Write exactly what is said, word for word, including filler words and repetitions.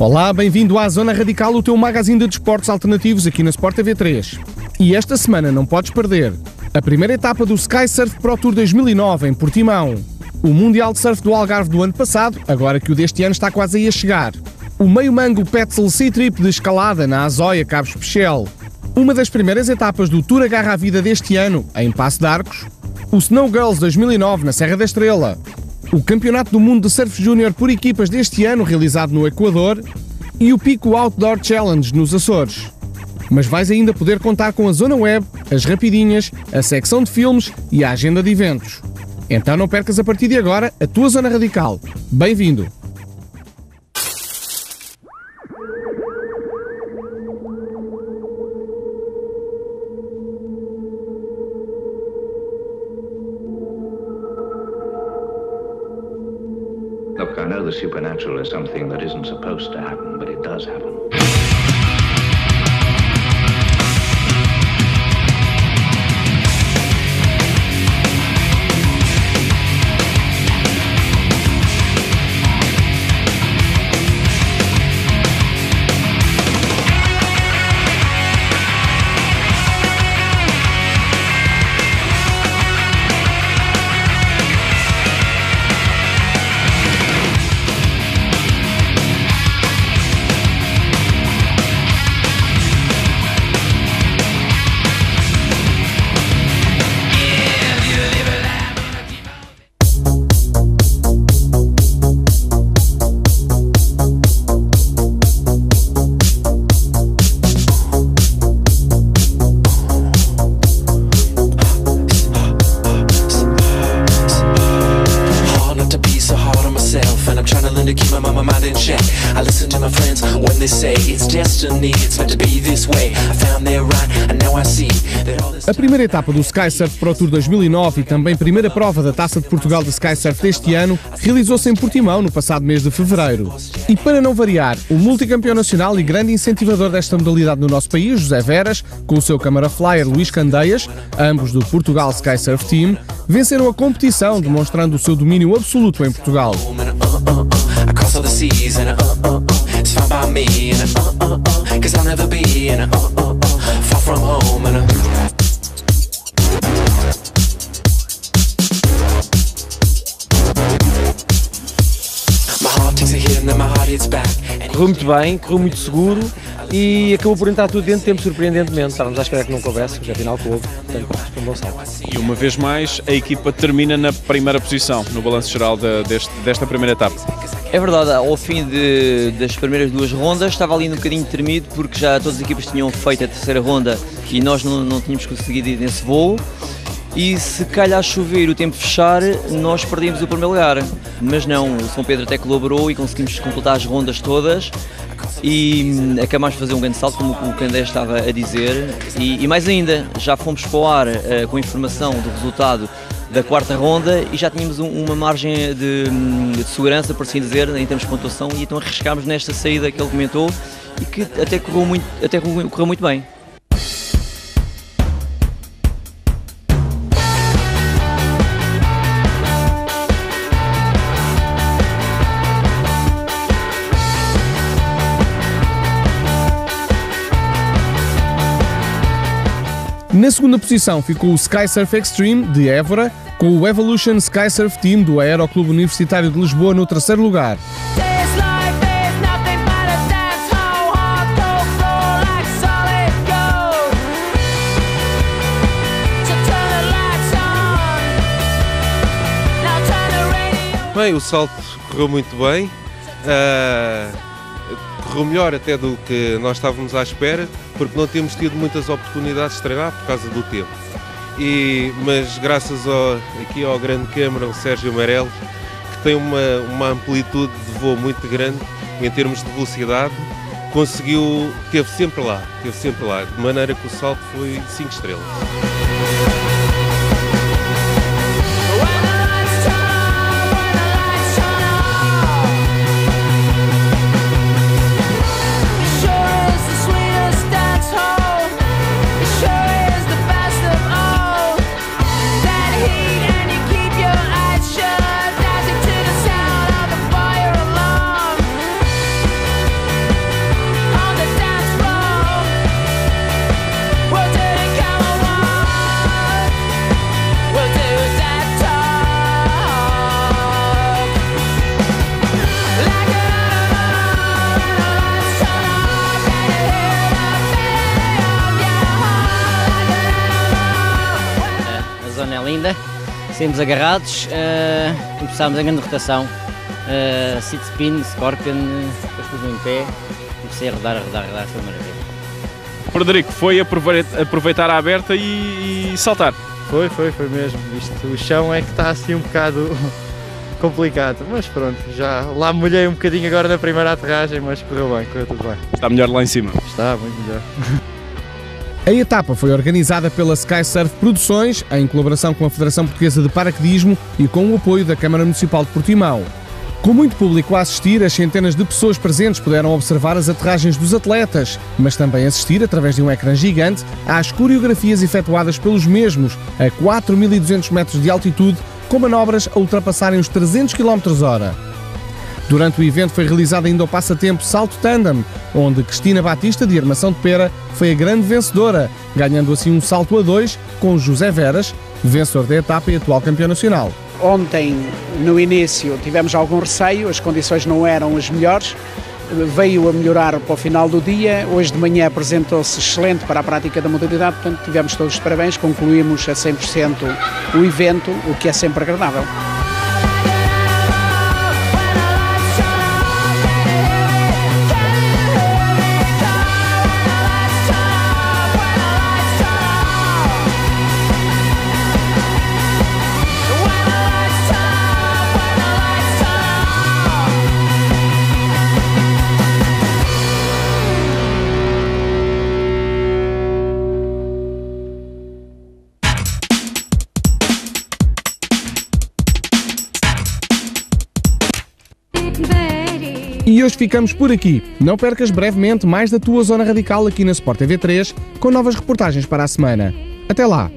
Olá, bem-vindo à Zona Radical, o teu magazine de desportos alternativos aqui na Sport T V três. E esta semana não podes perder a primeira etapa do Sky Surf Pro Tour dois mil e nove em Portimão, o Mundial de Surf do Algarve do ano passado, agora que o deste ano está quase aí a chegar, o Meio Mango Petzl Sea Trip de escalada na Azóia Cabo Especial, uma das primeiras etapas do Tour Agarra a Vida deste ano, em Passo de Arcos, o Snow Girls dois mil e nove na Serra da Estrela, o Campeonato do Mundo de Surf Júnior por equipas deste ano realizado no Equador e o Pico Outdoor Challenge nos Açores. Mas vais ainda poder contar com a Zona Web, as rapidinhas, a secção de filmes e a agenda de eventos. Então não percas a partir de agora a tua Zona Radical. Bem-vindo! Look, I know the supernatural is something that isn't supposed to happen, but it does happen. To keep my mind in check. I listen to my friends when they say it's destiny, it's meant to be this way. I found their right and now I see that all this. A primeira etapa do Sky Surf Pro Tour dois mil e nove e também primeira prova da Taça de Portugal de Sky Surf deste ano realizou-se em Portimão no passado mês de fevereiro. E para não variar, o multicampeão nacional e grande incentivador desta modalidade no nosso país, José Veras, com o seu câmara flyer Luís Candeias, ambos do Portugal Sky Surf Team, venceram a competição demonstrando o seu domínio absoluto em Portugal. Across all the seas and uh, uh, uh, it's fine by me and uh, uh, uh, cause I'll never be and uh, uh, uh, far from home and uh, my heart takes a hit and then my heart hits back. Correu muito bem, correu muito seguro e acabou por entrar tudo dentro de tempo, surpreendentemente. Estávamos à espera que não coubesse, mas afinal coube, portanto foi um bom salto. E uma vez mais a equipa termina na primeira posição no balanço geral de, deste, desta primeira etapa. É verdade, ao fim de, das primeiras duas rondas estava ali um bocadinho tremido porque já todas as equipas tinham feito a terceira ronda e nós não, não tínhamos conseguido ir nesse voo. E se calhar chover e o tempo fechar, nós perdemos o primeiro lugar. Mas não, o São Pedro até colaborou e conseguimos completar as rondas todas e acabamos de fazer um grande salto, como o Candé estava a dizer. E, e mais ainda, já fomos para o ar uh, com a informação do resultado da quarta ronda e já tínhamos um, uma margem de, de segurança, por assim dizer, em termos de pontuação, e então arriscámos nesta saída que ele comentou e que até correu muito, até correu muito bem. Na segunda posição ficou o Sky Surf Extreme, de Évora, com o Evolution Sky Surf Team do Aeroclube Universitário de Lisboa no terceiro lugar. Bem, o salto correu muito bem, uh, correu melhor até do que nós estávamos à espera, porque não temos tido muitas oportunidades de treinar por causa do tempo. E, mas graças ao, aqui ao grande câmara, o Sérgio Amarelo, que tem uma, uma amplitude de voo muito grande em termos de velocidade, conseguiu, esteve sempre lá, esteve sempre lá, de maneira que o salto foi cinco estrelas. linda, saímos agarrados, uh, começámos a grande rotação, uh, seat spin, scorpion, depois pus-me em pé, comecei a rodar, a rodar, a rodar, foi uma maravilha. Frederico, foi aproveitar a aberta e, e saltar? Foi, foi, foi mesmo. Isto, o chão é que está assim um bocado complicado, mas pronto, já lá molhei um bocadinho agora na primeira aterragem, mas correu bem, correu tudo bem. Está melhor lá em cima? Está, muito melhor. A etapa foi organizada pela Skysurf Produções, em colaboração com a Federação Portuguesa de Paraquedismo e com o apoio da Câmara Municipal de Portimão. Com muito público a assistir, as centenas de pessoas presentes puderam observar as aterragens dos atletas, mas também assistir, através de um ecrã gigante, às coreografias efetuadas pelos mesmos a quatro mil e duzentos metros de altitude, com manobras a ultrapassarem os trezentos quilómetros hora. Durante o evento foi realizado ainda o passatempo Salto Tandem, onde Cristina Batista, de Armação de Pera, foi a grande vencedora, ganhando assim um salto a dois com José Veras, vencedor da etapa e atual campeão nacional. Ontem, no início, tivemos algum receio, as condições não eram as melhores, veio a melhorar para o final do dia, hoje de manhã apresentou-se excelente para a prática da modalidade, portanto tivemos todos os parabéns, concluímos a cem por cento o evento, o que é sempre agradável. E hoje ficamos por aqui. Não percas brevemente mais da tua Zona Radical aqui na Sport T V três, com novas reportagens para a semana. Até lá!